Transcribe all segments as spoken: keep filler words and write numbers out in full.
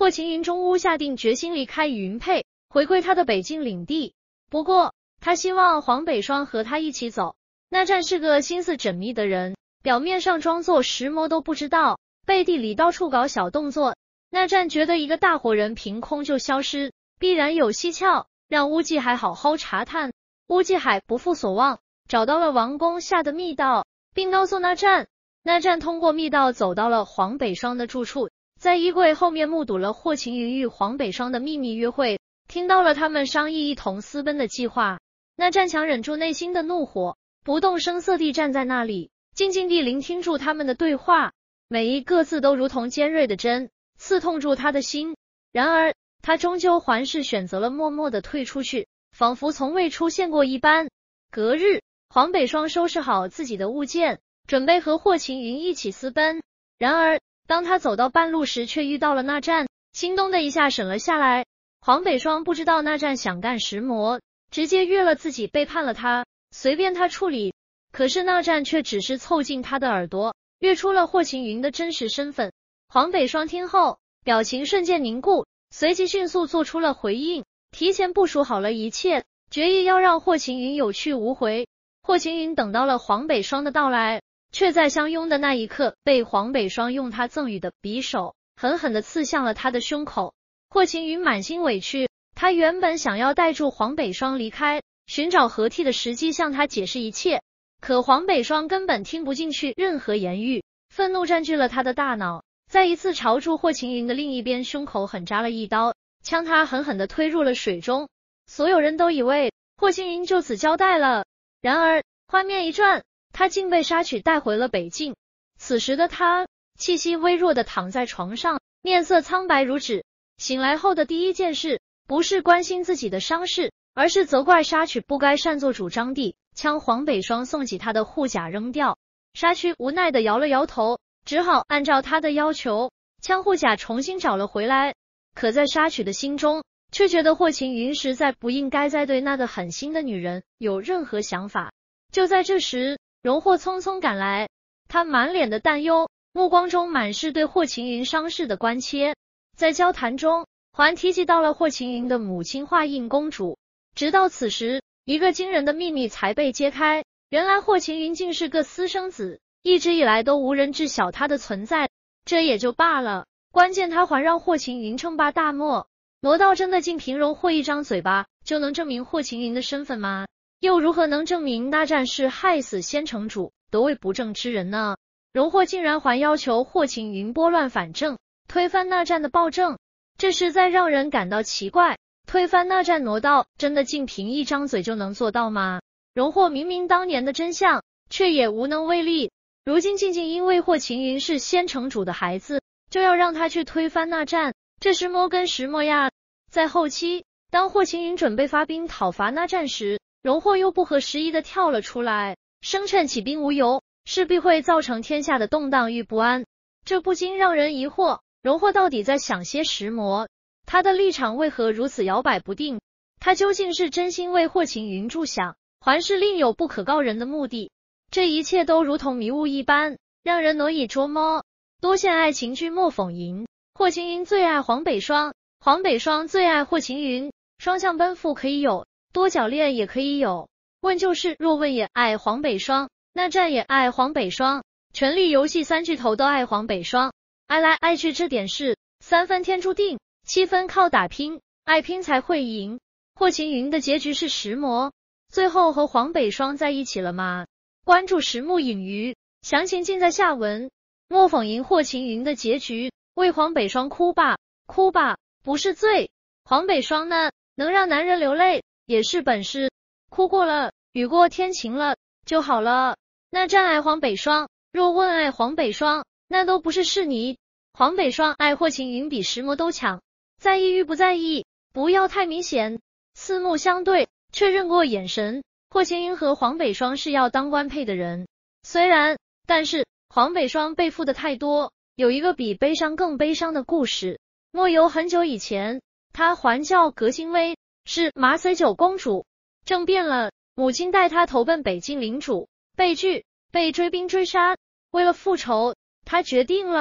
霍晴云中屋下定决心离开宇云佩，回归他的北境领地。不过，他希望黄北霜和他一起走。那战是个心思缜密的人，表面上装作石魔都不知道，背地里到处搞小动作。那战觉得一个大活人凭空就消失，必然有蹊跷，让乌继海好好查探。乌继海不负所望，找到了王宫下的密道，并告诉那战。那战通过密道走到了黄北霜的住处，在衣柜后面目睹了霍晴云与黄北霜的秘密约会，听到了他们商议一同私奔的计划。那战强忍住内心的怒火，不动声色地站在那里，静静地聆听住他们的对话，每一个字都如同尖锐的针，刺痛住他的心。然而他终究还是选择了默默地退出去，仿佛从未出现过一般。隔日，黄北霜收拾好自己的物件，准备和霍晴云一起私奔。然而当他走到半路时，却遇到了那战，心咚的一下沈了下来。黄北霜不知道那战想干石魔，直接越了自己，背叛了他，随便他处理。可是那战却只是凑近他的耳朵，越出了霍晴云的真实身份。黄北霜听后，表情瞬间凝固，随即迅速做出了回应，提前部署好了一切，决意要让霍晴云有去无回。霍晴云等到了黄北霜的到来，却在相拥的那一刻，被黄北霜用他赠予的匕首狠狠地刺向了他的胸口。霍晴云满心委屈，他原本想要带住黄北霜离开，寻找合体的时机向他解释一切，可黄北霜根本听不进去任何言语，愤怒占据了他的大脑，再一次朝住霍晴云的另一边胸口狠扎了一刀，将他狠狠地推入了水中。所有人都以为霍晴云就此交代了，然而画面一转，他竟被杀取带回了北境。此时的他气息微弱地躺在床上，面色苍白如纸。醒来后的第一件事不是关心自己的伤势，而是责怪沙曲不该擅作主张地将黄北霜送给他的护甲扔掉。沙曲无奈地摇了摇头，只好按照他的要求将护甲重新找了回来。可在沙曲的心中，却觉得霍晴云实在不应该再对那个狠心的女人有任何想法。就在这时，荣获匆匆赶来，他满脸的担忧，目光中满是对霍晴云伤势的关切。在交谈中，还提及到了霍晴云的母亲华印公主。直到此时，一个惊人的秘密才被揭开，原来霍晴云竟是个私生子，一直以来都无人知晓她的存在。这也就罢了，关键他还让霍晴云称霸大漠。罗道真的仅凭荣获一张嘴巴就能证明霍晴云的身份吗？又如何能证明那战是害死先城主，得位不正之人呢？荣获竟然还要求霍晴云拨乱反正，推翻那战的暴政，这实在让人感到奇怪。推翻那战挪道，真的仅凭一张嘴就能做到吗？荣获明明当年的真相，却也无能为力。如今仅仅因为霍晴云是先城主的孩子，就要让他去推翻那战，这是摸跟石磨呀。在后期，当霍晴云准备发兵讨伐那战时，荣获又不合时宜的跳了出来，声称起兵无由，势必会造成天下的动荡与不安。这不禁让人疑惑，荣获到底在想些什么？他的立场为何如此摇摆不定？他究竟是真心为霍晴云着想，还是另有不可告人的目的？这一切都如同迷雾一般，让人难以捉摸。多线爱情剧莫讽吟，霍晴云最爱黄北霜，黄北霜最爱霍晴云，双向奔赴可以有，多角恋也可以有。问就是，若问也爱黄北霜，那战也爱黄北霜，权力游戏三巨头都爱黄北霜。爱来爱去这点事，三分天注定，七分靠打拼，爱拼才会赢。霍晴云的结局是石魔，最后和黄北霜在一起了吗？关注石木影鱼，详情尽在下文。莫讽吟霍晴云的结局，为黄北霜哭吧，哭吧，不是罪。黄北霜呢，能让男人流泪也是本事，哭过了，雨过天晴了就好了。那战爱黄北霜，若问爱黄北霜，那都不是是你。黄北霜爱霍晴云比石魔都强，在意与不在意，不要太明显。四目相对，确认过眼神，霍晴云和黄北霜是要当官配的人。虽然，但是黄北霜背负的太多，有一个比悲伤更悲伤的故事。莫由很久以前，她还叫葛欣薇，是马随九公主。政变了，母亲带她投奔北境领主，被拒，被追兵追杀。为了复仇，她决定了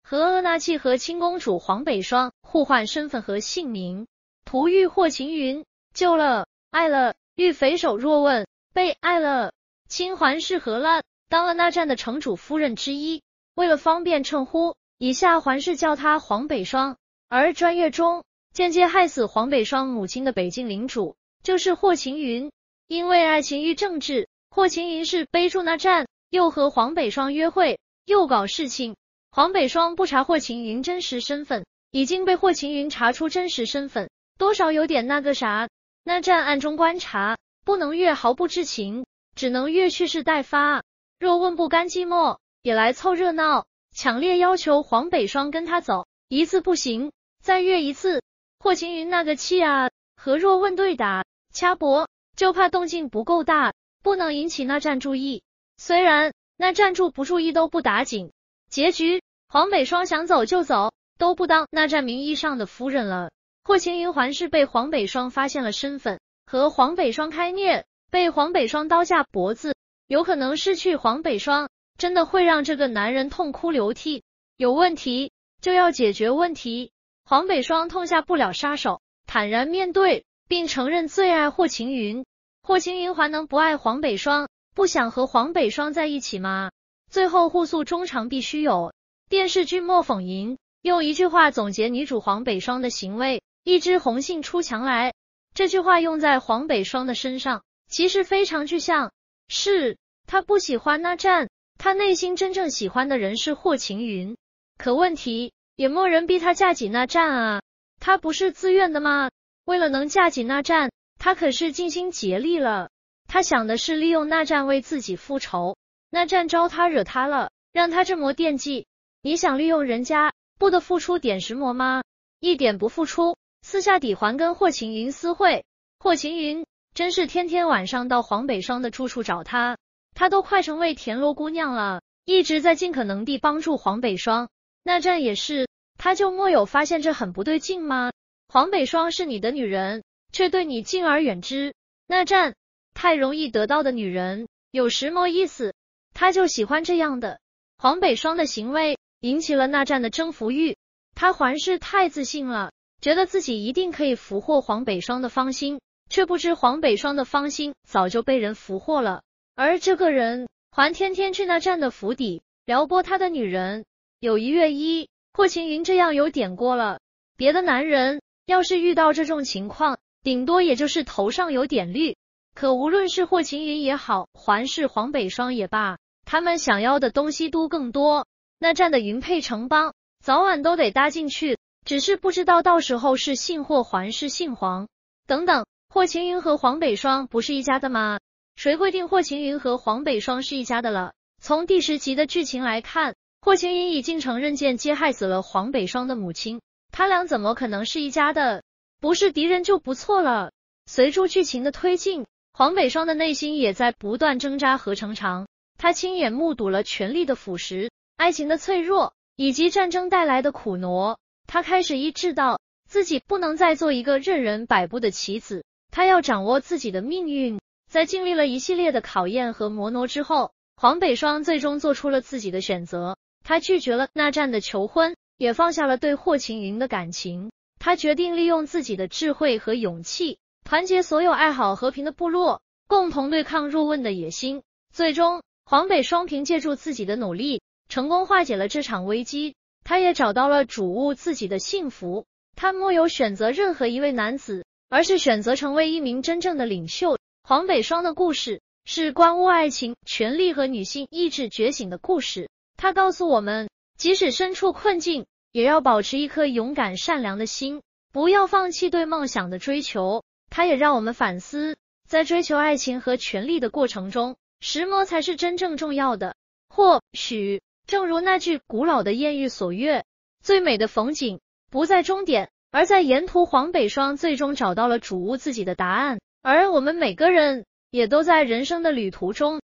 和阿那契和亲公主黄北霜互换身份和姓名。图遇霍晴云，救了，爱了，遇匪首若问，被爱了，亲还是何了？当了那站的城主夫人之一，为了方便称呼，以下还是叫她黄北霜。而专月中间接害死黄北霜母亲的北境领主就是霍晴云。因为爱情与政治，霍晴云是背住那站，又和黄北霜约会，又搞事情。黄北霜不查霍晴云真实身份，已经被霍晴云查出真实身份，多少有点那个啥。那站暗中观察，不能越毫不知情，只能越蓄势待发。若问不甘寂寞，也来凑热闹，强烈要求黄北霜跟他走，一次不行，再约一次。霍晴云那个气啊，和若问对打掐脖，就怕动静不够大，不能引起那站注意。虽然那站住不注意都不打紧，结局黄北霜想走就走，都不当那站名义上的夫人了。霍晴云还是被黄北霜发现了身份，和黄北霜开虐，被黄北霜刀架脖子，有可能失去黄北霜，真的会让这个男人痛哭流涕。有问题就要解决问题，黄北霜痛下不了杀手，坦然面对，并承认最爱霍晴云。霍晴云还能不爱黄北霜，不想和黄北霜在一起吗？最后互诉衷肠必须有。电视剧《莫讽吟》用一句话总结女主黄北霜的行为：一枝红杏出墙来。这句话用在黄北霜的身上，其实非常具象。是，她不喜欢那站，她内心真正喜欢的人是霍晴云。可问题，也没人逼她嫁给那站啊，她不是自愿的吗？为了能嫁给那站，她可是尽心竭力了。她想的是利用那站为自己复仇，那站招她惹她了，让她这么惦记。你想利用人家，不得付出点什么吗？一点不付出，私下底还跟霍晴云私会。霍晴云真是天天晚上到黄北霜的住处找他，她都快成为田螺姑娘了，一直在尽可能地帮助黄北霜。那站也是，他就没有发现这很不对劲吗？黄北霜是你的女人，却对你敬而远之。那站太容易得到的女人，有时没意思，他就喜欢这样的。黄北霜的行为引起了那站的征服欲，他还是太自信了，觉得自己一定可以俘获黄北霜的芳心，却不知黄北霜的芳心早就被人俘获了。而这个人还天天去那站的府邸撩拨他的女人。有一月一，霍晴云这样有点过了，别的男人要是遇到这种情况，顶多也就是头上有点绿。可无论是霍晴云也好，还是黄北霜也罢，他们想要的东西都更多。那站的云配城邦早晚都得搭进去，只是不知道到时候是姓霍还是姓黄。等等，霍晴云和黄北霜不是一家的吗？谁会定霍晴云和黄北霜是一家的了？从第十集的剧情来看，霍晴云已经承认间接害死了黄北霜的母亲，他俩怎么可能是一家的？不是敌人就不错了。随着剧情的推进，黄北霜的内心也在不断挣扎和成长，他亲眼目睹了权力的腐蚀、爱情的脆弱，以及战争带来的苦挪。他开始意识到自己不能再做一个任人摆布的棋子，他要掌握自己的命运。在经历了一系列的考验和磨挪之后，黄北霜最终做出了自己的选择。他拒绝了那站的求婚，也放下了对霍晴云的感情。他决定利用自己的智慧和勇气，团结所有爱好和平的部落，共同对抗若问的野心。最终，黄北霜凭借住自己的努力，成功化解了这场危机。他也找到了主悟自己的幸福。他没有选择任何一位男子，而是选择成为一名真正的领袖。黄北霜的故事是关乎爱情、权力和女性意志觉醒的故事。他告诉我们，即使身处困境，也要保持一颗勇敢善良的心，不要放弃对梦想的追求。他也让我们反思，在追求爱情和权力的过程中，什么才是真正重要的？或许正如那句古老的谚语所曰，最美的风景不在终点，而在沿途。黄北霜最终找到了主悟自己的答案，而我们每个人也都在人生的旅途中